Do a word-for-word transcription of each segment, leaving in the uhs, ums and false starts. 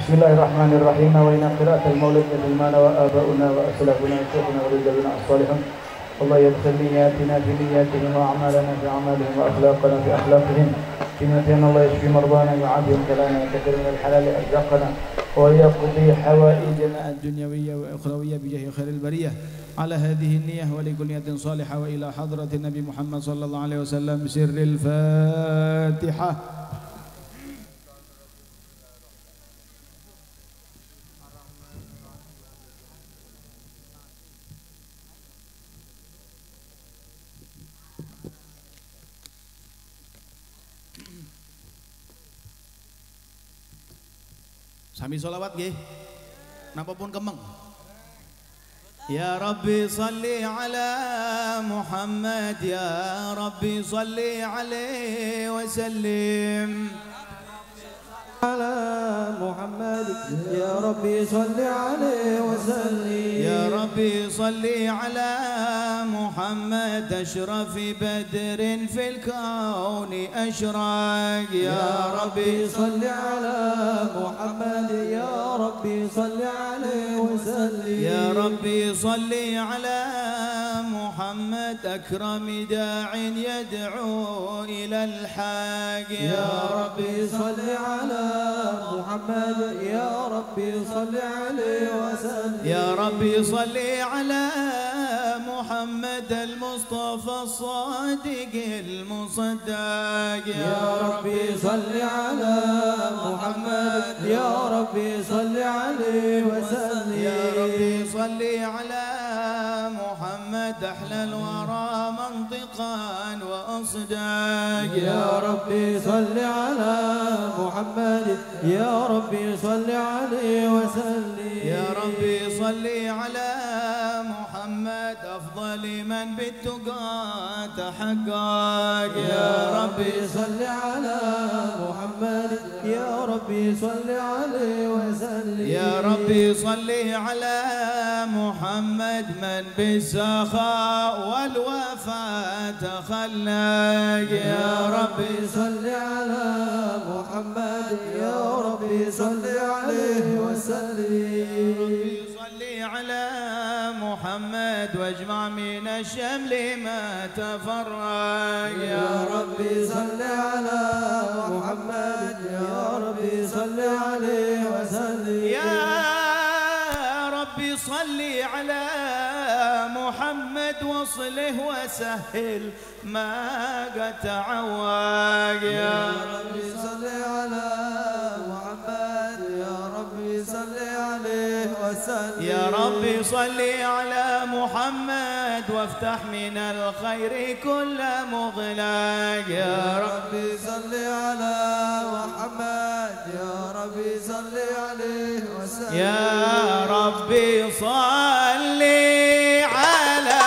Bismillahirrahmanirrahim. Nawaina qira'atal maulid bil mana wa aba'una wa aslafuna shaykhuna wa rijaluna as-salihun. Allah yadkhil niyatina fi niyatihim wa a'malana fi a'malihim wa akhlaqana fi akhlaqihim. Binatina Allah yashfi mardana wa yu'adhim kalana yakthir min al-halal arzaqana wa yaqdi hawaijana ad-dunyawiyya wa ukhrawiyya bi jahi khairil bariyah. Ala hadhihi an-niyyah wa li kulli niyatin salihah wa ila hadratin Nabi Muhammad sallallahu alaihi wasallam sirril Fatihah. Sami sholawat nggih. Napa pun kemeng. Ya Rabbi salli ala Muhammad, ya Rabbi salli alaihi wa sallim. على محمد يا ربي صل عليه وسلم يا ربي صل على محمد أشرف بدر في الكون أشرق يا ربي صل على محمد يا ربي صل عليه وسلم يا ربي صل على محمد أكرم داع يدعو إلى الحق يا ربي صل على محمد يا ربي صل عليه وسلم يا ربي صل على محمد المصطفى الصادق المصدق يا ربي صل على محمد يا ربي صل عليه وسلم يا ربي صل على محمد أحلى الورى منطقا وأصداق يا ربي صل على محمد يا ربي صل عليه وسلم يا ربي صل على محمد أفضل من بالتقى تحقق يا ربي صل على محمد يا ربي صل عليه وسلم يا ربي صل على محمد من بالسخاء والوفاء تخلق يا ربي صل على محمد يا ربي صل عليه وسلم صل على محمد واجمع من الشمل ما تفرق يا ربي صل على محمد يا ربي صل عليه وسلم يا ربي صل على محمد وصله وسهل ما قد تعوق يا ربي صل على محمد يا ربي صل عليه وسلم يا ربي صل على محمد وافتح من الخير كل مغلق يا ربي صل على محمد يا ربي صل عليه وسلم يا ربي صل على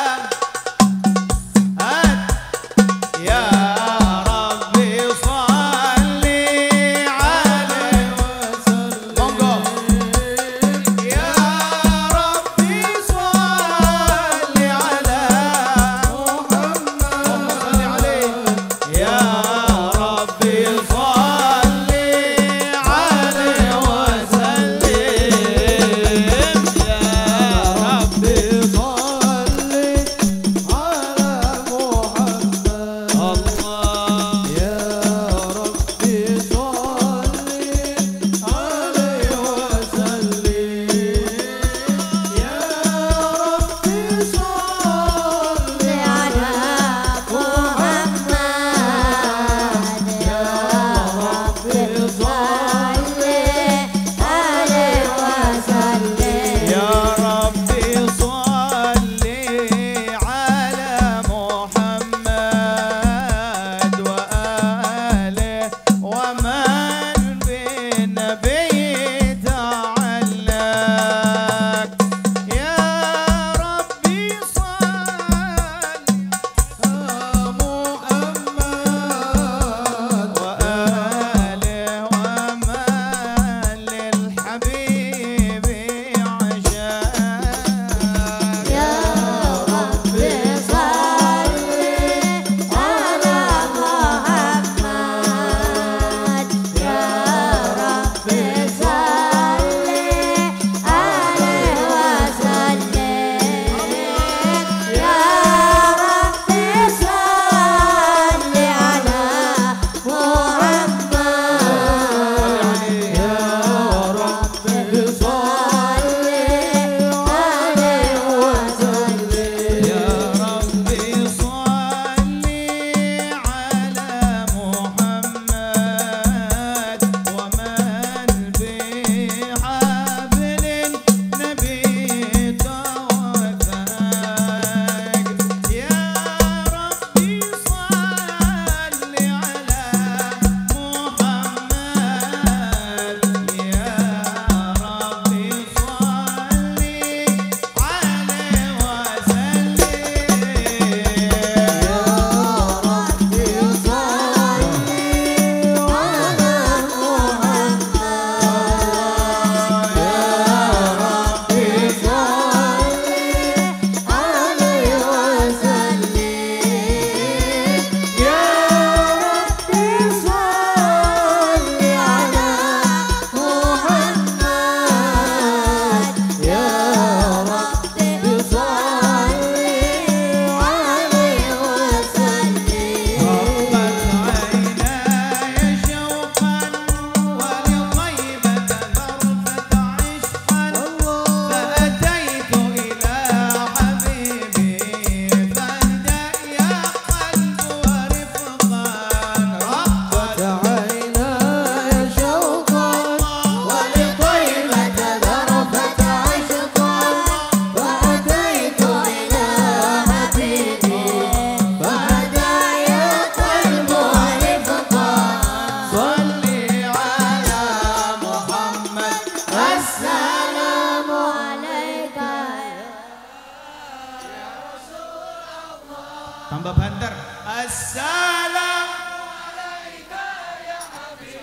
يا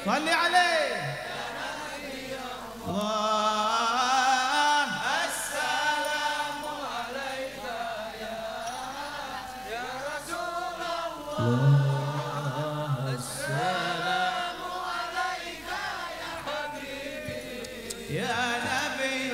صل عليه الله السلام عليك يا يا رسول الله السلام عليك يا حبيبي يا نبي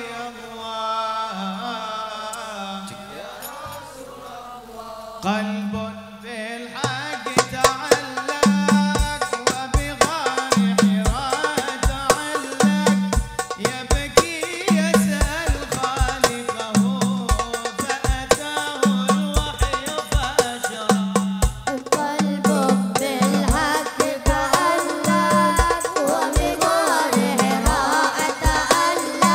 الله يا رسول الله قلب في الحق تعلق وبغار حراء تعلق يبكي يسأل خالقه فأتاه الوحي فأشرق قلب بالحق تعلق وبغار حراء تعلق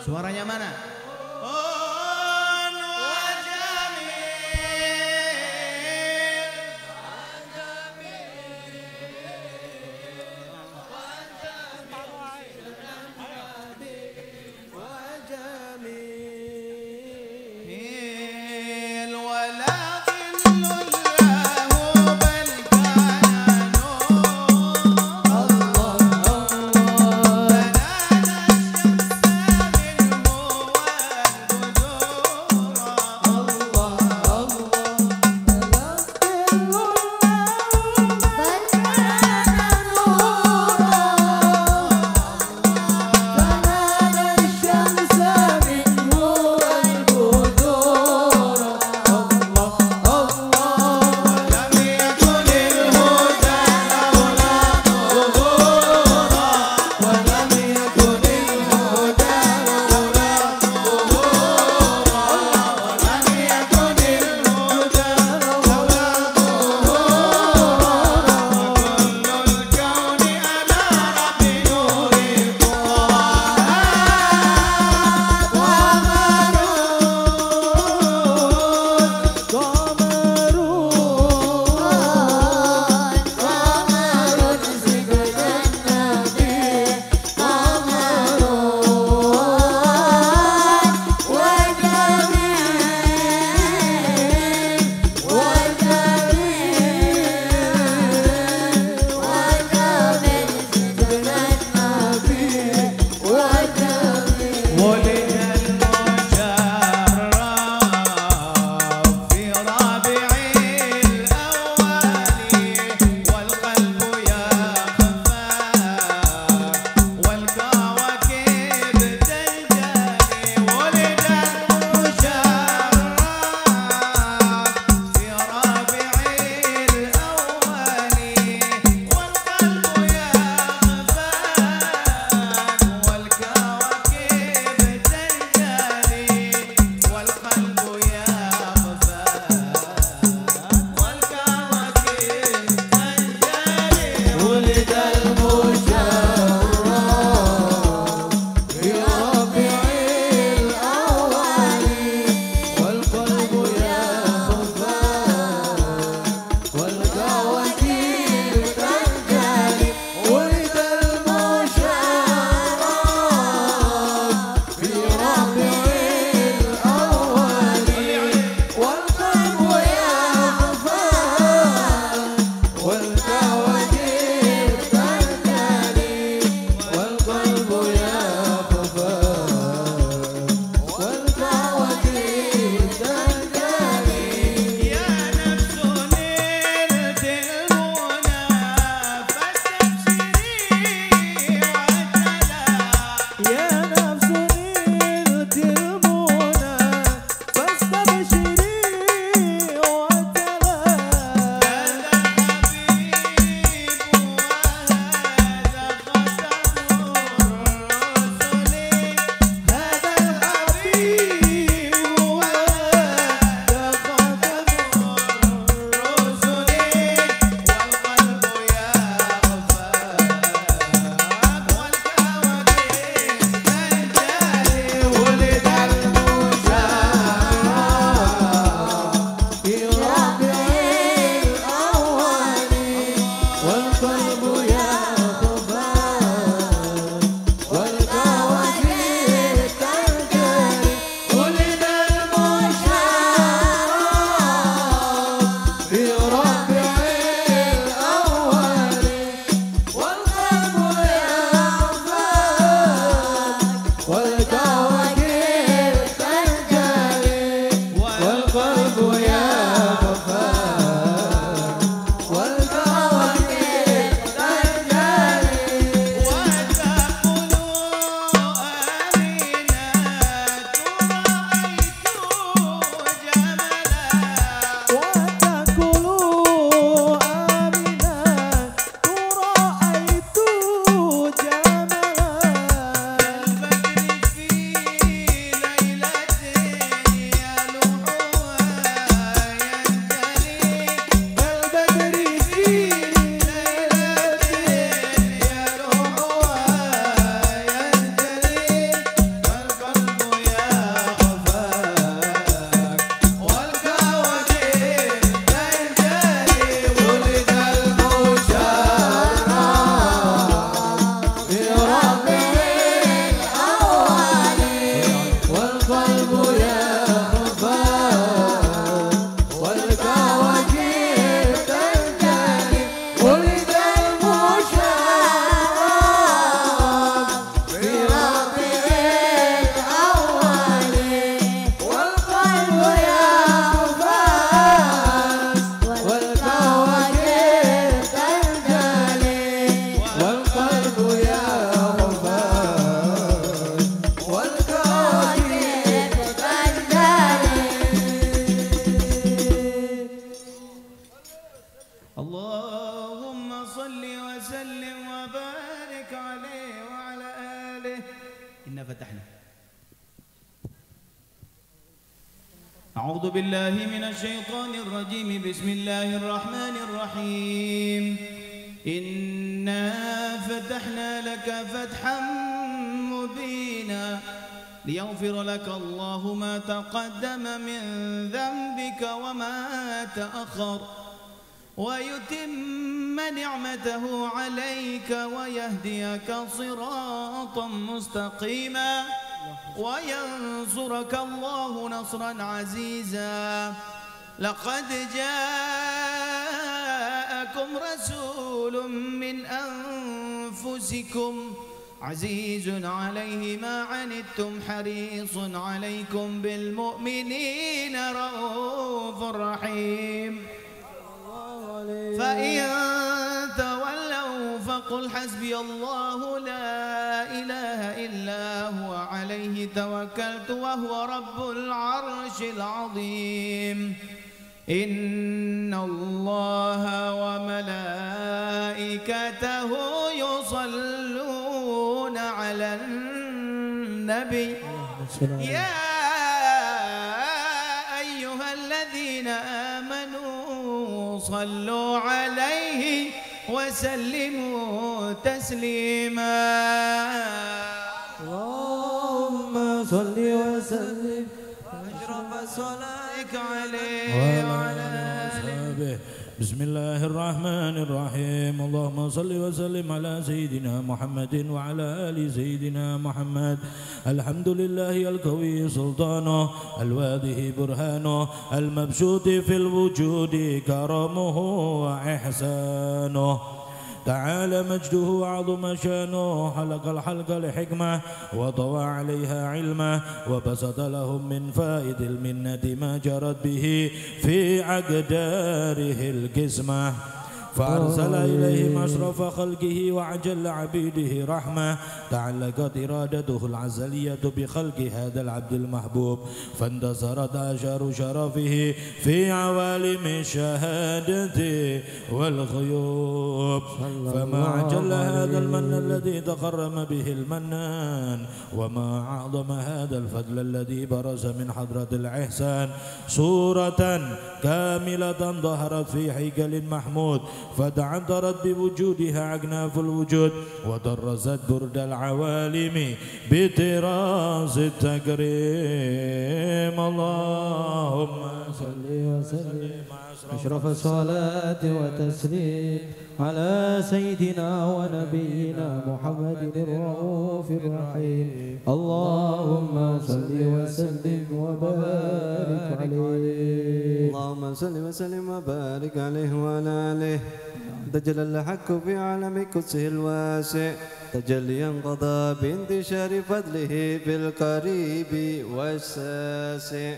Suaranya mana? أعوذ بالله من الشيطان الرجيم بسم الله الرحمن الرحيم إنا فتحنا لك فتحا مبينا ليغفر لك الله ما تقدم من ذنبك وما تأخر ويتم نعمته عليك ويهديك صراطا مستقيما وينصرك الله نصرا عزيزا لقد جاءكم رسول من أنفسكم عزيز عليه ما عنتم حريص عليكم بالمؤمنين رؤوف رحيم فإن تولوا فقل حسبي الله لا إله إلا هو عليه توكلت وهو رب العرش العظيم إن الله وملائكته يصلون على النبي يا أيها الذين آمنوا صلوا عليه وسلموا تسليما اللهم صل وسلم أشرف صلاتك عليه وعلى آله. بسم الله الرحمن الرحيم اللهم صل وسلم على سيدنا محمد وعلى آل سيدنا محمد الحمد لله القوي سلطانه الواضح برهانه المبسوط في الوجود كرمه وإحسانه تعالى مجده وعظم شانه حلق الحلق لحكمة وطوى عليها علمه وبسط لهم من فائد المنة ما جرت به في أقداره القسمة فأرسل إليهم أشرف خلقه وعجل عبيده رحمة تعلقت إرادته العزلية بخلق هذا العبد المحبوب فاندثرت آشار شرفه في عوالم الشهادة والغيوب فما عجل هذا المن الذي تكرم به المنان وما أعظم هذا الفضل الذي برز من حضرة الإحسان صورة كاملة ظهرت في هيكل محمود فتعذرت بوجودها أكناف الوجود ودرست برد العوالم بطراز التكريم اللهم صل وسلم أشرف الصلاة وتسليم على سيدنا ونبينا محمد الرؤوف الرحيم اللهم صل وسلم وبارك عليه اللهم صل وسلم وبارك عليه وعلى آله تجلى الحق في عالم قدسه الواسع تجليا قضى بانتشار فضله في القريب والشاسع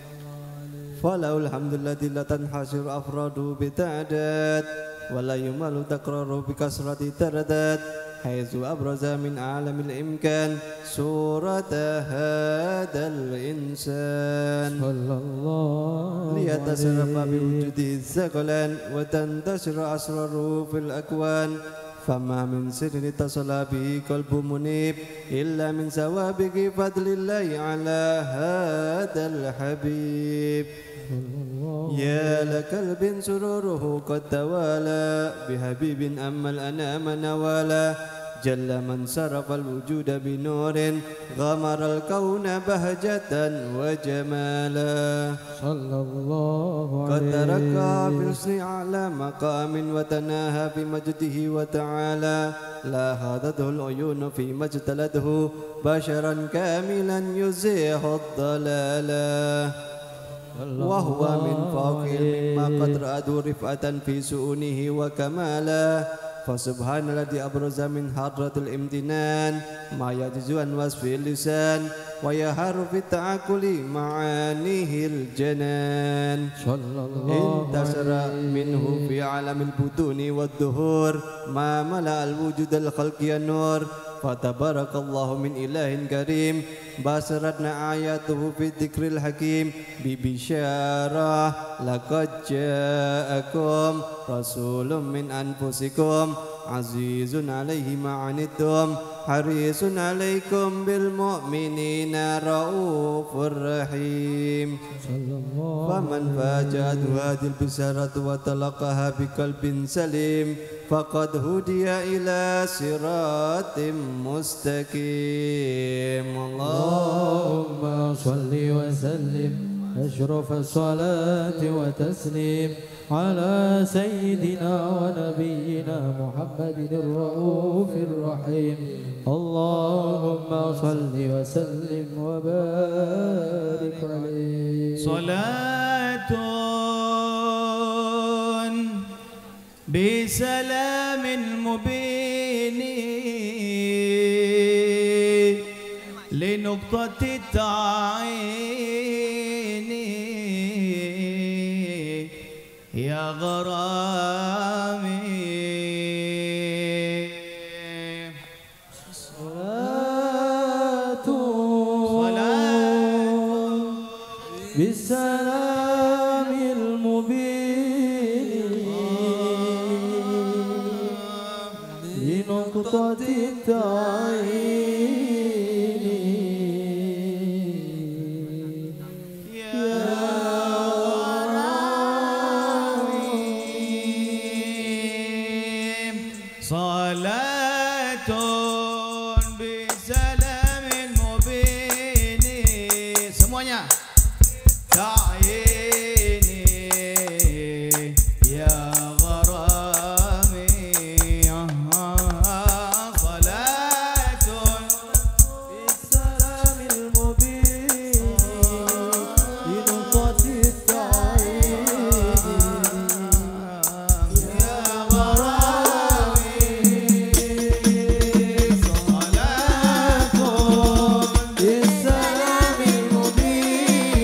فله الحمد الذي لا تنحصر أفراده بتعداد ولا يمل تكراره بكثرة ترداد حيث أبرز من عالم الإمكان صورة هذا الإنسان صلى الله ليتصرف بوجوده الثقلان وتنتشر أسراره في الأكوان فما من سر اتصل به قلب منيب إلا من سوابق فضل الله على هذا الحبيب يا لكلب سروره قد توالى بحبيب أما الأنام نوالا جل من صرف الوجود بنور غمر الكون بهجة وجمالا صلى الله عليه قد تركها في الحسن على مقام وتناهى بمجده وتعالى لاحظته العيون فيما اجتلته بشرا كاملا يزيح الضلالا وهو من فوق مما قد رأته رفعة في سؤونه وكمالا فسبحان الذي أبرز من حضرة الامتنان ما يعجز عن وصف اللسان ويهار في التعقل معانيه الجنان انتشر منه في عالم البطون والدهور ما ملأ الوجود الخلق النور فتبارك الله من إله كريم باشرتنا آياته في الذكر الحكيم ببشارة لقد جاءكم رسول من أنفسكم عزيز عليه ما عنتم حريص عليكم بالمؤمنين رؤوف رحيم فمن فاجأته هذه البشارة وتلقاها بقلب سليم فقد هدي إلى صراط مستقيم. اللهم صل وسلم أشرف الصلاة وتسليم على سيدنا ونبينا محمد الرؤوف الرحيم. اللهم صل وسلم وبارك عليه. صلاة بسلام مبين لنقطة التعين يا غرامي. صلاة صلاة بالسلام المبين لنقطة التعين يا صلاة بسلام مبين semuanya تعيني يا غرامي. صلاة بالسلام المبين لنقطة التعين يا غرامي. صلاة بالسلام المبين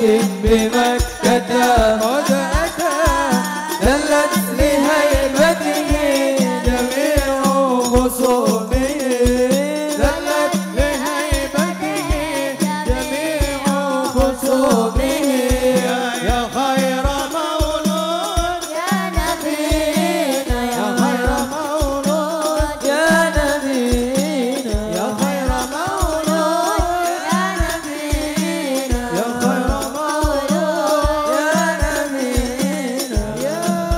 بمكة قد أتى دلت لهيبته جميع خصومه دلت لهيبته جميع خصومه يا خير مولود يا نبينا يا خير مولود يا نبينا يا خير مولود يا نبينا يا خير مولود يا نبينا يا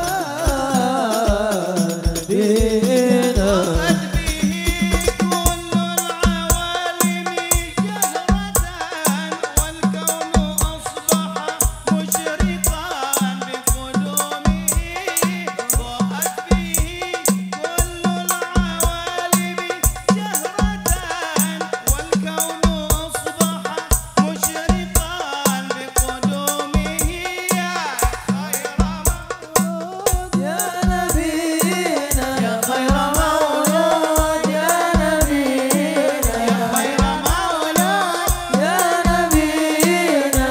نبينا قد به كل العوالم جهرة والكون أصبح مشرقا بقدومه ضاءت به كل العوالم جهرة والكون أصبح مشرقا بقدومه يا خير مولود يا نبينا يا خير مولود يا نبينا يا خير مولود يا نبينا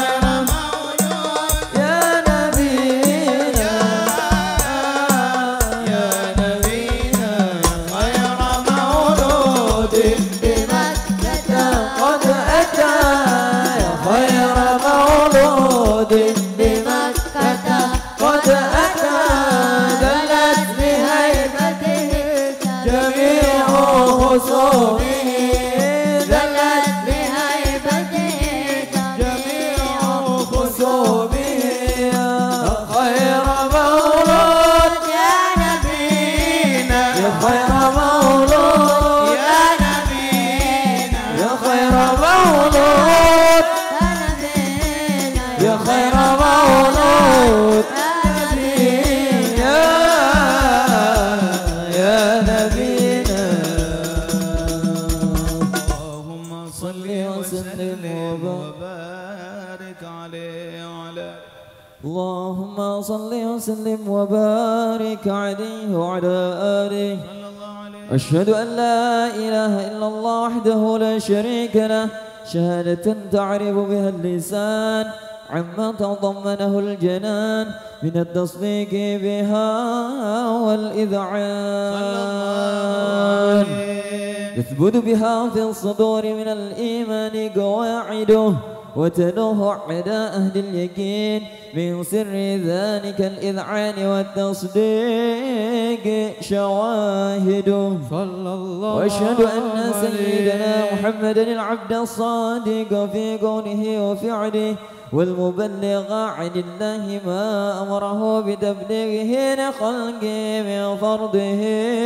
يا يا نبينا نبينا يا نبينا خير مولود بمكة قد أتى يا خير مولود بمكة قد أتى دلت بهيبته جميع خصومه دلت بهيبته جميع خصومه يا خير مولود يا نبينا يا خير مولود يا نبينا يا خير مولود يا نبينا يا خير مولود يا يا يا نبينا اللهم صل وسلم وبارك عليه وعلى اللهم صل وسلم وبارك عليه وعلى آله صلى الله عليه أشهد أن لا إله إلا الله وحده لا شريك له شهادة تعرف بها اللسان عما تضمنه الجنان من التصديق بها والإذعان يثبت بها في الصدور من الإيمان قواعده وتنوه أعداء أهل اليقين من سر ذلك الإذعان والتصديق شواهده صلى الله وأشهد أن سيدنا محمدا العبد الصادق في قوله وفعله والمبلغ عن الله ما أمره بتبليغه لخلقه من فرضه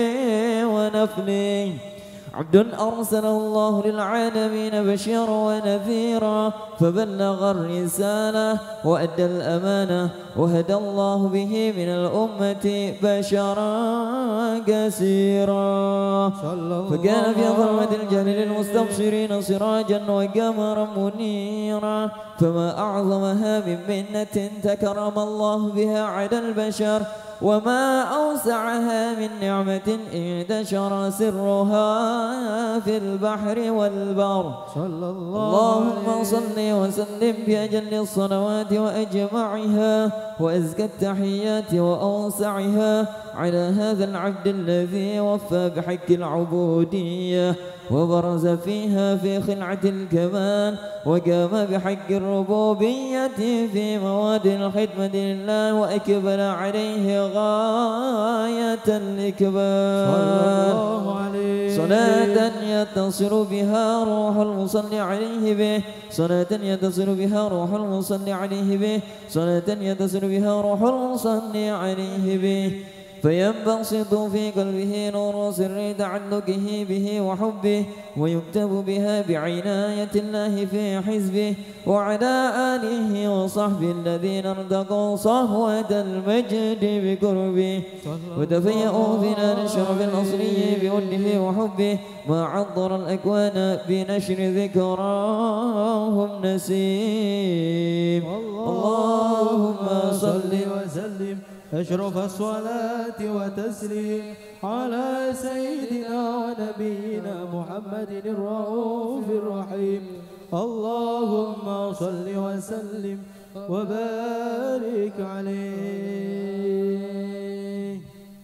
ونفله عبد أرسله الله للعالمين بشيرا ونذيرا فبلغ الرسالة وأدى الأمانة وهدى الله به من الأمة بشرا كثيرا فكان في ظلمة الجهل للمستبصرين سراجا وقمرا منيرا فما أعظمها من منة تكرم الله بها على البشر وما أوسعها من نعمة انتشر سرها في البحر والبر صلى الله اللهم صل وسلم بأجل الصلوات وأجمعها وأزكى التحيات وأوسعها على هذا العبد الذي وفى بحق العبودية وبرز فيها في خلعة الكمال وقام بحق الربوبية في مواد الخدمة لله وأكبر عليه غاية الإكبار صلاة يتصل بها روح المصلي عليه به صلاة يتصل بها روح المصلي عليه به صلاة يتصل بها روح المصلي عليه به فينبسط في قلبه نور سر تعلقه به وحبه ويكتب بها بعناية الله في حزبه وعلى آله وصحبه الذين ارتقوا صهوة المجد بقربه وتفيأوا في نار الشرف الأصلي بوده وحبه ما عطر الأكوان بنشر ذكراهم نسيم اللهم صل وسلم أشرف الصلاة وتسليم على سيدنا ونبينا محمد الرؤوف الرحيم اللهم صل وسلم وبارك عليه.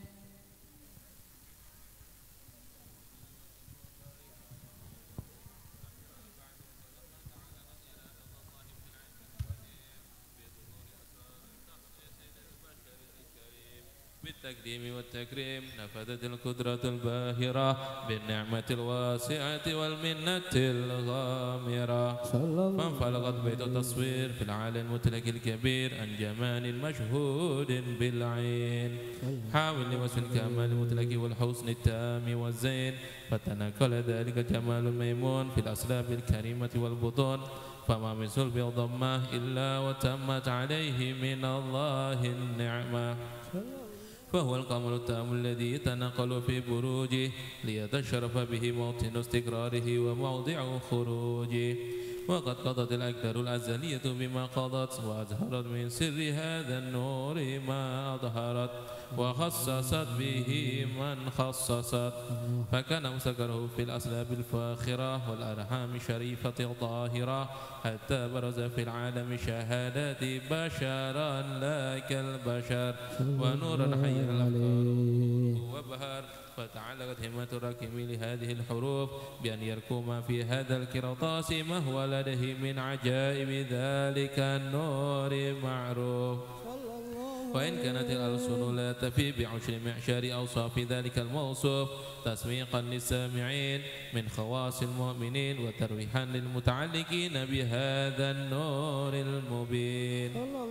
بالتقديم والتكريم نفذت القدرة الباهرة بالنعمة الواسعة والمنة الغامرة فانفلقت بيت التصوير في العالي المتلك الكبير عن جمال مشهود بالعين حاول لوصف الكمال المتلك والحسن التام والزين فتنقل ذلك الجمال الميمون في الأسلاب الكريمة والبطون فما من صلب ضمه إلا وتمت عليه من الله النعمة فهو القمر التام الذي يتنقل في بروجه ليتشرف به موطن استقراره وموضع خروجه وقد قضت الأقدار الأزلية بما قضت وأظهرت من سر هذا النور ما أظهرت وخصصت به من خصصت فكان مسكره في الأسلاب الفاخرة والأرحام الشريفة الطاهرة حتى برز في العالم شهادات بشرا لا كالبشر ونورا حيا الأفكار وبهر فتعلقت همة الراكم لهذه الحروف بأن يركم في هذا القرطاس ما هو لديه من عجائب ذلك النور معروف وإن كانت الألسن لا تفي بعشر معشار أوصاف ذلك الموصوف تسويقا للسامعين من خواص المؤمنين وترويحا للمتعلقين بهذا النور المبين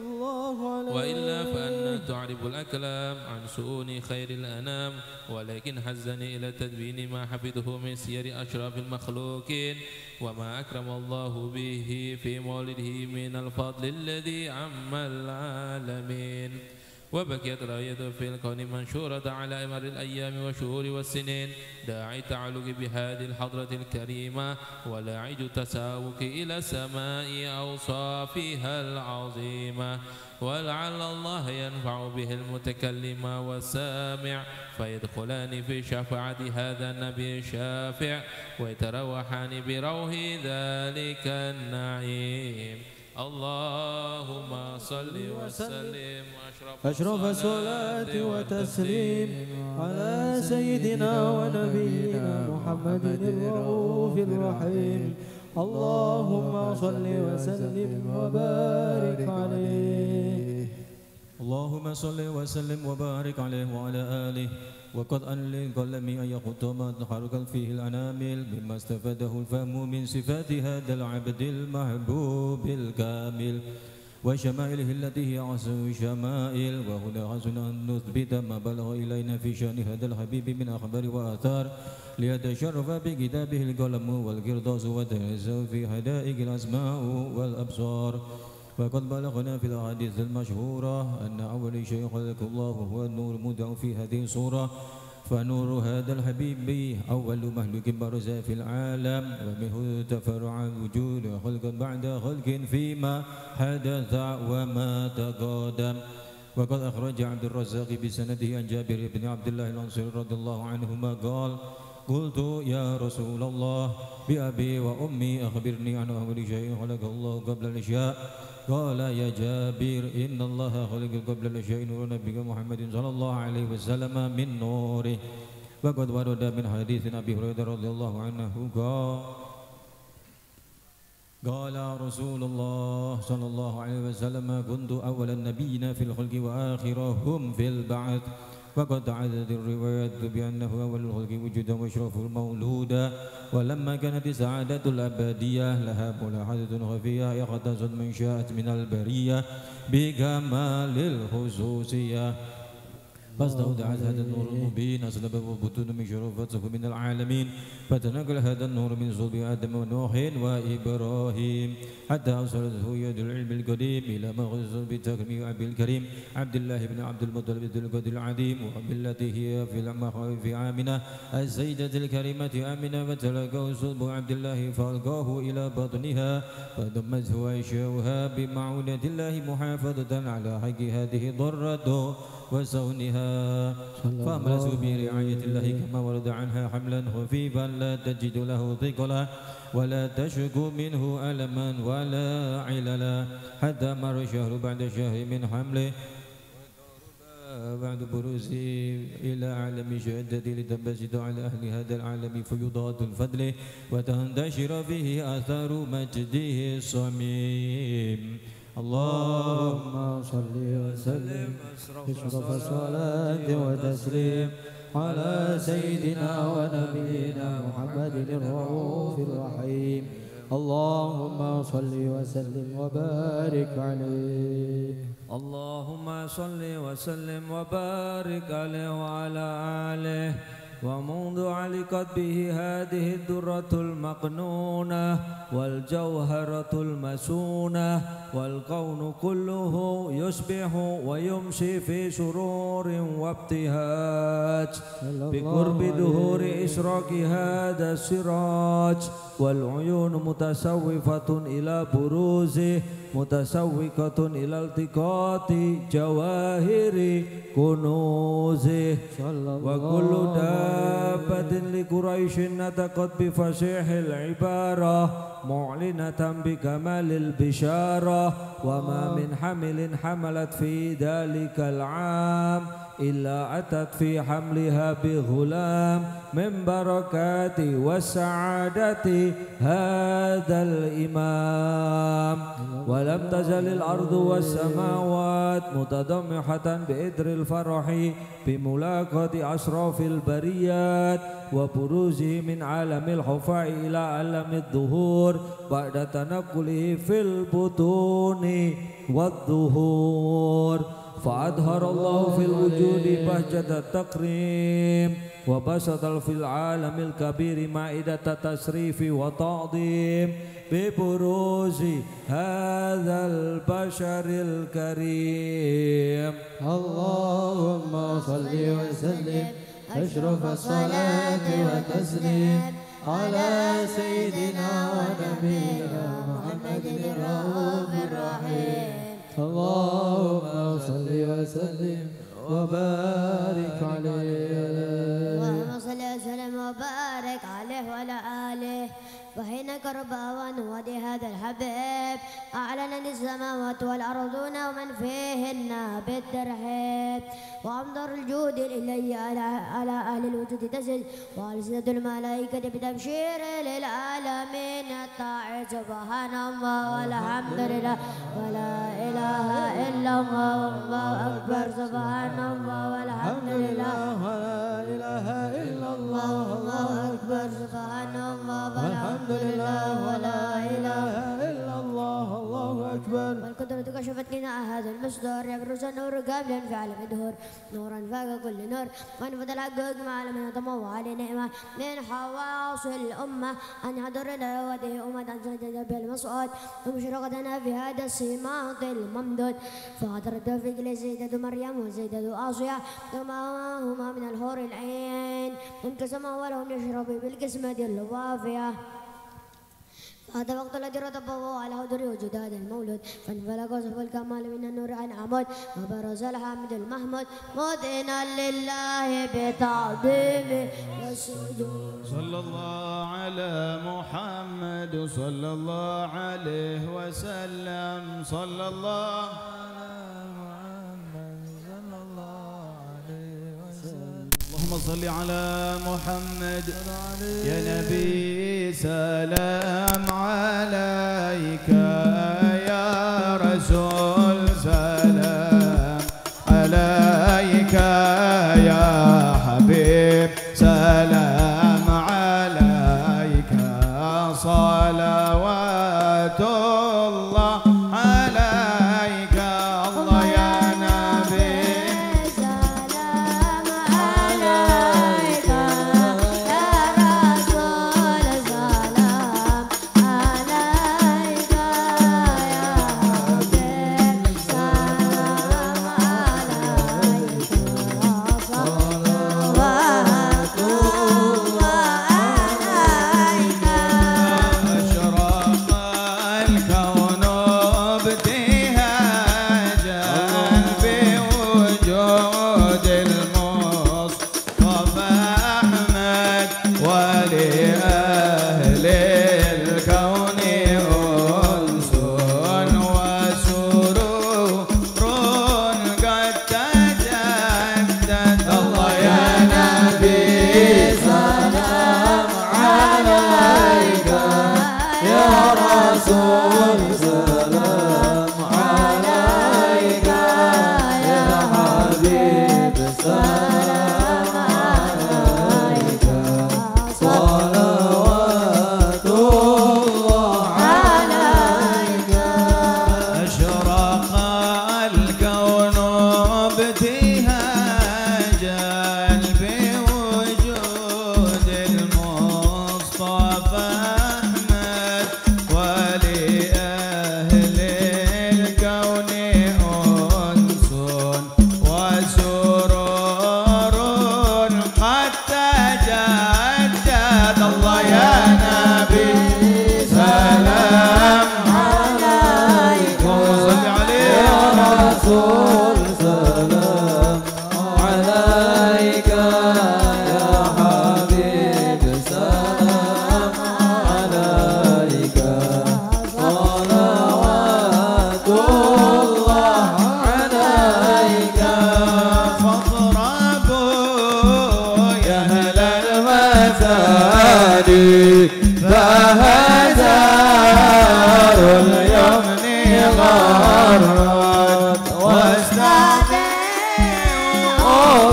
وإلا فأن تعرب الأكلام عن شؤون خير الأنام ولكن حزني إلى تدوين ما حفظه من سير أشراف المخلوقين وما أكرم الله به في مولده من الفضل الذي عم العالمين وبكيت راية في الكون منشورة على مر الأيام والشهور والسنين داعي التعلق بهذه الحضرة الكريمة ولاعج التساوك إلى سماء أوصافها العظيمة ولعل الله ينفع به المتكلم والسامع فيدخلان في شفاعة هذا النبي الشافع ويتروحان بروح ذلك النعيم اللهم صل وسلم أشرف الصلاة وتسليم على سيدنا ونبينا محمد الرؤوف الرحيم اللهم صل وسلم وبارك عليه. اللهم صل وسلم وبارك عليه وعلى آله وقد أن للقلم أن يخط ما تحركت فيه الأنامل مما استفاده الفهم من صفات هذا العبد المحبوب الكامل وشمائله التي هي أحسن الشمائل وهنا حسن أن نثبت ما بلغ إلينا في شأن هذا الحبيب من أخبار وآثار ليتشرف بكتابه القلم والقرطاس وتنزل في حدائق الأسماء والأبصار وقد بلغنا في الأحاديث المشهورة أن أول شيء خلق الله هو النور مودع في هذه الصورة فنور هذا الحبيب أول مهلوك برز في العالم ومنه تفرع الوجود خلقا بعد خلق فيما حدث وما تقدم وقد أخرج عبد الرزاق بسنده عن جابر بن عبد الله الأنصاري رضي الله عنهما قال قلت يا رسول الله بأبي وأمي أخبرني عن أول شيء خلق الله قبل الأشياء قال يا جابر إن الله خلق قبل الأشياء نور نبيك محمد صلى الله عليه وسلم من نوره وقد ورد من حديث أبي هريرة رضي الله عنه قال قال رسول الله صلى الله عليه وسلم كنت أول النبيين في الخلق وآخرهم في البعث وقد عدت الروايات بأنه أول الخلق وجودا وأشرف المولودا ولما كانت السعادة الأبدية لها ملاحظة خفية يختص من شاءت من البرية بكمال الخصوصية فاستودعت هذا النور المبين أسلب وبطون من شرفته من العالمين فتنقل هذا النور من صلب آدم ونوح وإبراهيم حتى أوصلته يد العلم القديم إلى مخصوص بتكريم أبي الكريم عبد الله بن عبد المطلب ذي القدر العظيم وبالتي هي في المخاوف آمنة السيدة الكريمة آمنة فتلقاه صلب عبد الله فألقاه إلى بطنها فضمته عيشها بمعونة الله محافظة على حق هذه ضرته وصونها فأملت برعاية الله كما ورد عنها حملا خفيفا لا تجد له ثقلا ولا تشك منه ألما ولا عللا حتى مر الشهر بعد شهر من حمله بعد بروزه إلى عالم شهادته لتنبسط على أهل هذا العالم فيضاد الفضل وتنتشر فيه آثار مجده الصميم. اللهم صل وسلم أشرف الصلاة وتسليم على سيدنا ونبينا محمد الرؤوف الرحيم. اللهم صل وسلم وبارك عليه. اللهم صل وسلم وبارك عليه وعلى آله ومنذ علقت به هذه الدرة المقنونة والجوهرة المسونة والكون كله يصبح ويمشي في سرور وابتهاج بقرب ظهور إشراق هذا السراج والعيون متسوفة إلى بروزه متسوقة إلى التقاط جواهر كنوزه وكل دابة لقريش نطقت بفصيح العبارة معلنة بكمال البشارة وما من حمل حملت في ذلك العام إلا أتت في حملها بغلام من بركات والسعادة هذا الإمام. ولم تزل الأرض والسماوات متضمحة بإدر الفرح بملاقاة أشراف البريات وبروزه من عالم الحفاء إلى عالم الظهور بعد تنقله في البطون والظهور. فأظهر الله في الوجود بهجة التكريم وبسط في العالم الكبير مائدة التشريف وتعظيم ببروز هذا البشر الكريم. اللهم صل وسلم أشرف الصلاة وتسليم على سيدنا ونبينا محمد الرؤوف الرحيم. اللهم صل وسلم وبارك عليه. اللهم صل وسلم وبارك عليه وعلى آله. وحين كربا ونود هذا الحبيب أعلن السماوات والأرضون ومن فيهن بالترحيب وأمطر الجود الإلهي على على أهل الوجود تزل وألسنة الملائكة بتبشير للعالمين الطاعة سبحان الله والحمد لله ولا إله إلا الله والله أكبر سبحان الله والحمد لله ولا إله إلا الله والله أكبر سبحان الله والحمد الحمد لله ولا إله إلا الله الله أكبر. والقدرة كشفت لنا هذا المصدر يبرز النور قبلا في عالم الدهور نورا فاق كل نور وانفذ الحقوق مع من طمو على نعمة من حواص الأمة أن يحضر لوده أمة سجد بالمصعود ومشرقتنا في هذا السماط الممدود فأدرت في سيدة مريم وسيدة آسيا ثم هما من الحور العين انقسما ولهم يشرب بالقسمة الوافية. هذا وقت الذي رتبه على حضور وجود هذا المولود فانفلق وصف الكمال من النور عن عمود وبرز الحمد المحمود مدينا لله بتعظيمه والسجود. صلى الله على محمد صلى الله عليه وسلم صلى الله اللهم صل على محمد يا نبي سلام عليك يا رسول سلام عليك يا حبيب سلام عليك صلوات الله عليك الله يا نبي سلام عليك يا رسول سلام عليك يا حبيب غرت واستمتعوا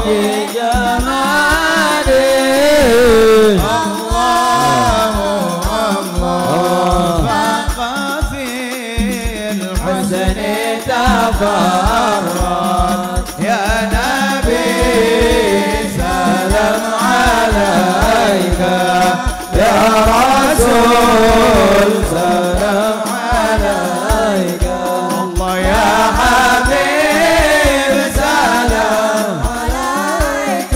بجماله الله الله فاق في الحسن تفرد يا نبي سلام عليك يا رسول سلام عليك الله يا حبيب سلام عليك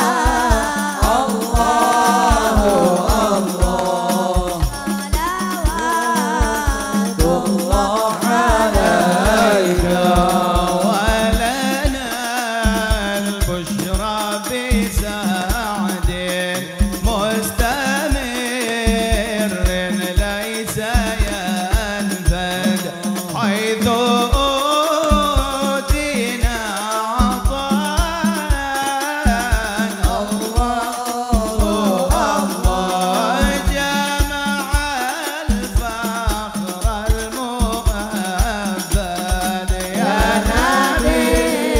الله الله صلوات الله عليك ولنا البشرى بسعد مستمر ليس ينفد حيث أوتينا عطاء الله الله جمع الفخر المؤبد يا نبي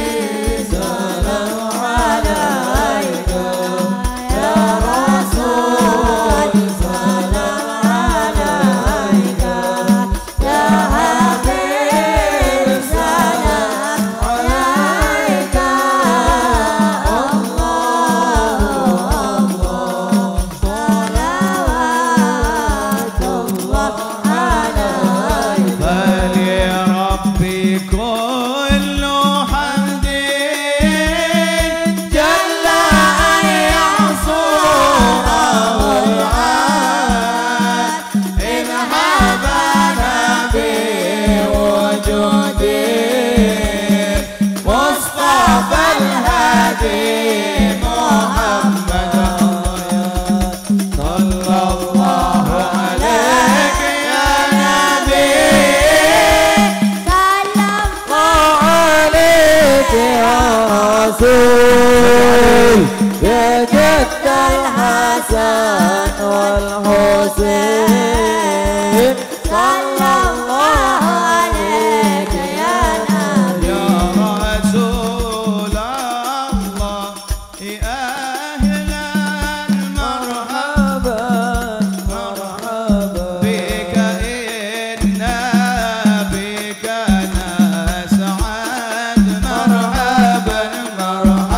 سلام عليك يا رسول سلام عليك يا حبيب سلام عليك الله الله صلوات الله عليك فلربي كل حمد جل أن يعصره العاد إن حبنا بوجوده مصطفى الهادي محمد صلى الله عليك يا نبي سلام عليك يا رسول يا جد الحسن والحسين صلى الله عليك يا نبي يا رسول الله يا أهلا مرحبا مرحبا بك إنا بك نسعد مرحبا مرحبا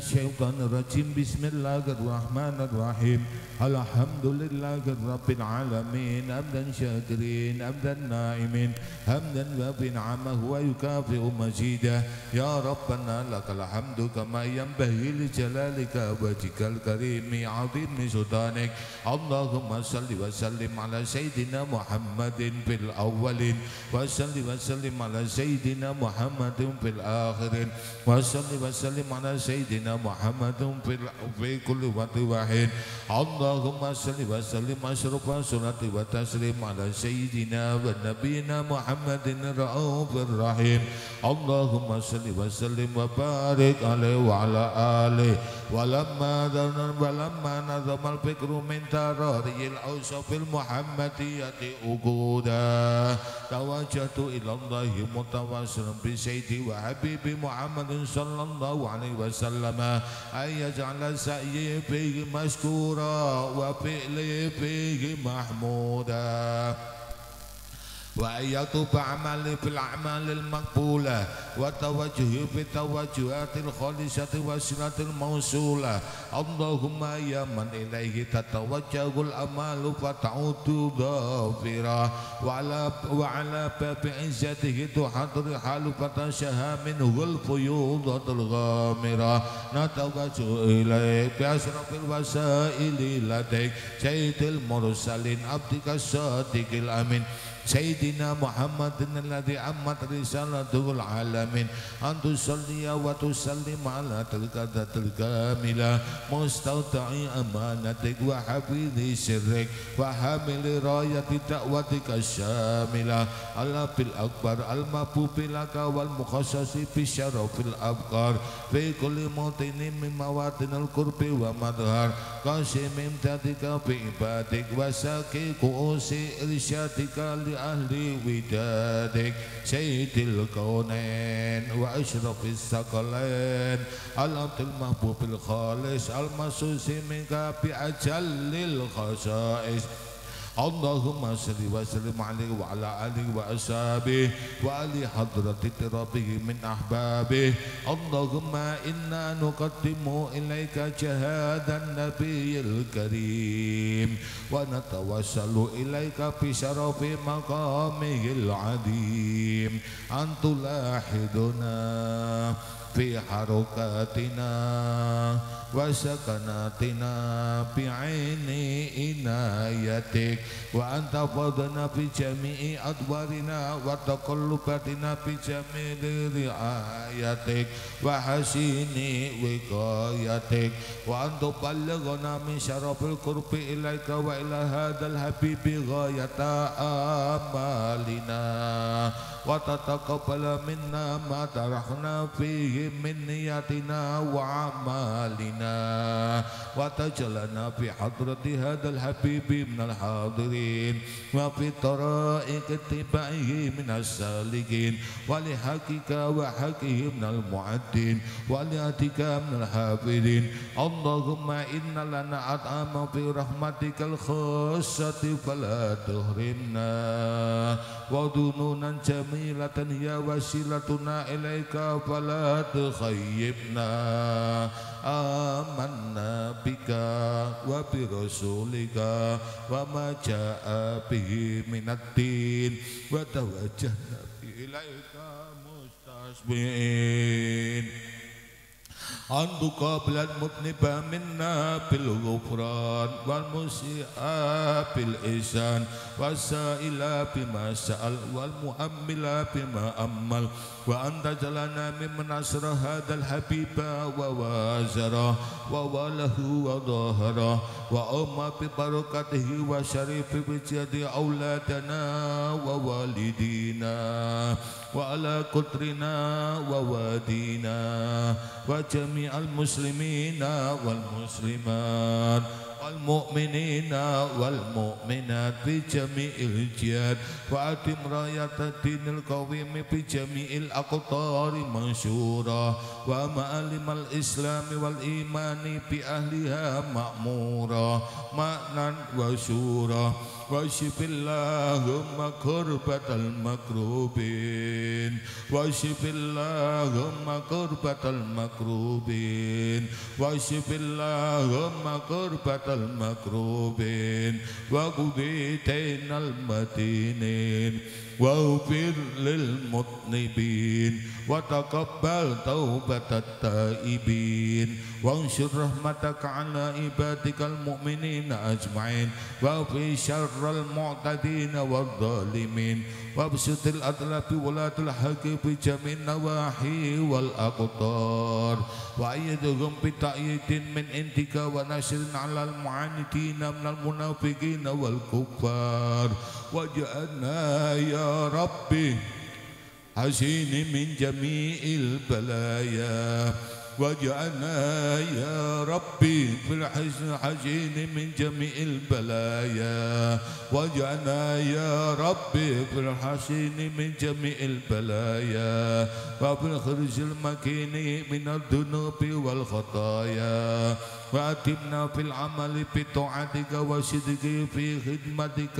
minasyaitonirrajim. Bismillahirrahmanirrahim. Alhamdulillahi rabbil alamin. Hamdan syakirin, hamdan na'imin, hamdan wafin amahu wa yukafi'u mazidah. Ya Rabbana lakal hamdu kama yanbaghi li jalalika wajhikal karimi 'azimi sultanik. Allahumma salli wa sallim ala sayyidina Muhammadin fil awwalin wa salli wa sallim ala sayyidina Muhammadin fil akhirin wa salli wa sallim ala sayyidina Muhammadin fil fi kulli waqtin wahid. Allahumma salli wa sallim asyrafa salati wa taslim ala sayyidina wa nabiyina Muhammadin ra'ufir rahim. Allahumma salli wa sallim wa barik alaihi wa ala alihi. Walamma dhanan walamma nazamal fikru min tarariyil awsafil muhammadiyati uquda tawajjahtu ilallahi mutawassilan bi sayyidi wa habibi Muhammadin sallallahu alaihi wasallam ayyaj'ala sa'yi fihi mashkura wa fi'li fihi mahmuda wa ayyatu ba'amali fil a'malil maqbulah wa tawajjuhi fi tawajjuhatil khalisati wasilatil mausulah. Allahumma ya man ilaihi tatawajjahul amalu fata'udu dhafira wa ala wa ala babi izzatihi tuhadri halu fatashaha minhul fuyudatul ghamira. Natawajju ilaik bi asrafil wasaili ladaik sayyidil mursalin abdika sadiqil amin Sayyidina Muhammadin alladhi ammat risalatul alamin. Antu salliya wa tusallim ala tilkadatil kamila mustauda'i amanatik wa hafidhi sirrik wa hamili rayati da'watika syamila ala bil akbar al mabubilaka wal mukhassasi fi syarafil abqar fi kulli mawtinin min mawatinal kurbi wa madhar qasimim tatika fi ibadik wa saki ku'usi irsyadika li ahli widadik sayyidil kaunain wa asyrafis sakalain al-abdil mahbubil khalis al-masusi minka bi ajallil khasais. Allahumma salli wa sallim alaihi wa ala alihi wa ashabihi wa ali hadrati tirabihi min ahbabihi. Allahumma inna nuqaddimu ilaika jahadan nabiyil karim wa natawassalu ilaika bi syarafi maqamihil adim antulahiduna fi harokatina wa sakanatina bi aini inayatik wa anta fadana fi jami'i adwarina wa taqallubatina fi jami'i riayatik wa hasini wiqayatik wa anta ballaghana min syarafil qurbi ilaika wa ila hadal habibi ghayata amalina wa tataqabbala minna ma tarahna fihi min niyatina wa amalina wa tajalana fi hadrati hadal habibi minal hadirin wa fi tara'iq ittiba'ihi minas salikin wa li hakika wa hakihi minal mu'addin wa li atika minal hafidin. Allahumma inna lana at'ama fi rahmatikal khassati fala tuhrimna wa dununan jamilatan ya wasilatuna ilaika fala tukhayyibna. Amanna bika wa bi rasulika wa ma jaa bihi minaddin wa tawajjahna ilaika mustasbihin. Antu qablan mutniba minna bil ghufran wal musi'a bil ihsan wasaila bima sa'al wal muhammila bima ammal wa anta jalana mimman asra hadal habiba wa wazara wa walahu wa dhahara wa umma bi barakatihi wa syarifi bi jadi auladana wa walidina wa ala kutrina wa wadina wa jami'al muslimina wal muslimat wal mu'minina wal mu'minat bi jami'il jihad wa atim rayatadinil qawimi bi jami'il aqtari mansyura wa ma'alimal islami wal imani bi ahliha ma'mura ma'nan wa syura واشف اللهم كربة المكروبين واشف اللهم كربة المكروبين واشف اللهم كربة المكروبين وقضي دين المدينين واغفر للمذنبين وتقبل توبة التائبين وانشر رحمتك على عبادك المؤمنين أجمعين وفي شر المعتدين والظالمين وابسط الأطلاف ولاة الحق في جميع النواحي والأقطار وأيدهم بتأييد من عندك ونشر على المعاندين من المنافقين والكفار واجعلنا يا ربي حسين من جميع البلايا واجعلنا يا ربي في الحسن حسين من جميع البلايا واجعلنا يا ربي في الحسين من جميع البلايا وفي الخرج المكين من الذنوب والخطايا وأتمنا في العمل بطاعتك وصدق في خدمتك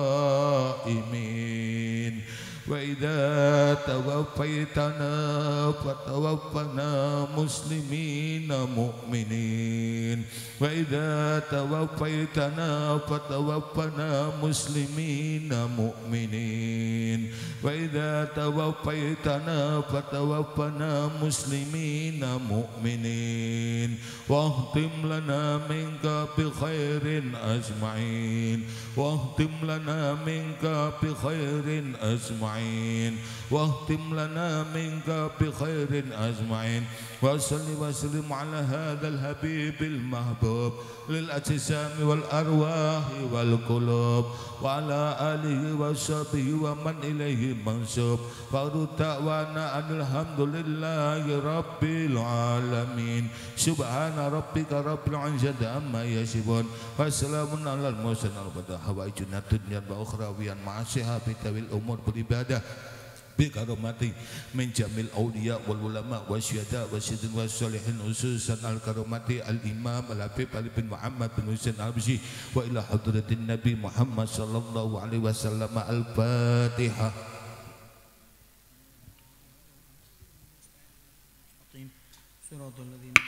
قائمين وإذا توفيتنا فتوفنا مسلمين مؤمنين وإذا توفيتنا فتوفنا مسلمين مؤمنين وإذا توفيتنا فتوفنا مسلمين مؤمنين واختم لنا منك بخير أجمعين واختم لنا منك بخير أجمعين واختم لنا منك بخير أجمعين وصل وسلم على هذا الحبيب المحبوب للأجسام والأرواح والقلوب وعلى آله وصحبه ومن إليه منسوب فارد دعوانا أن الحمد لله رب العالمين سبحان ربك رب العزة عما يصفون وسلام على المرسلين والحمد حوائجنا الدنيا وأخرويا مع صحابك والأمور بالعبادة بكرامتي من جميع الأولياء والعلماء والشهداء والصديقين والصالحين خصوصا الكرامتي الإمام الحبيب علي بن محمد بن حسين الحبشي وإلى حضرة النبي محمد صلى الله عليه وسلم الفاتحة. صراط الذين